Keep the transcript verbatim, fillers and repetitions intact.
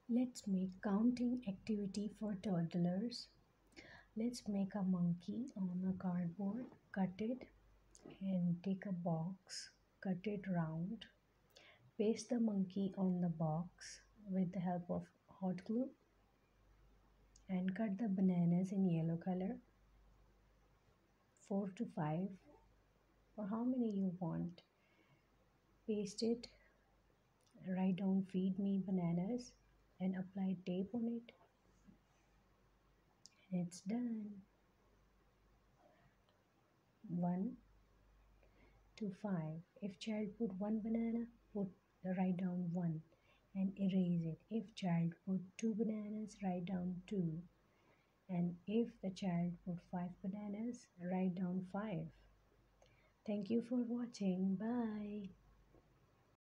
Let's make counting activity for toddlers. Let's make a monkey on a cardboard, cut it and take a box, cut it round, paste the monkey on the box with the help of hot glue and cut the bananas in yellow color, four to five or how many you want. Paste it, write down feed me bananas and apply tape on it. It's done. one to five. If child put one banana, put write down one and erase it. If child put two bananas, write down two. And if the child put five bananas, write down five. Thank you for watching. Bye.